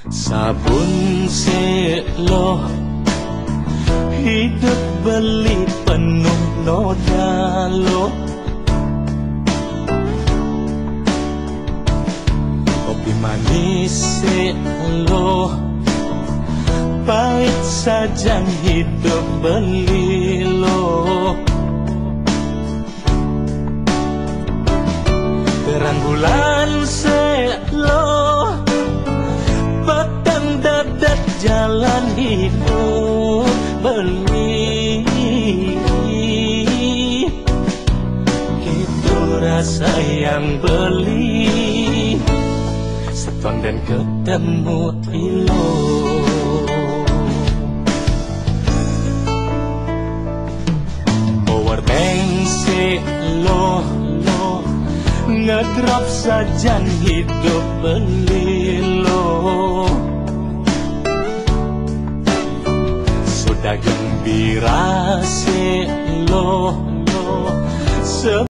Sabun selo, hidup beli penuh noda lo. Kopi manis selo, pahit saja hidup beli lo. Terang bulan selo, petang dadat jalan hidup beli. Itu rasa yang beli, seton dan ketemu ilo. Powerbank selo, ngedrop sajan hidup beli lo. Sudah gembira selo,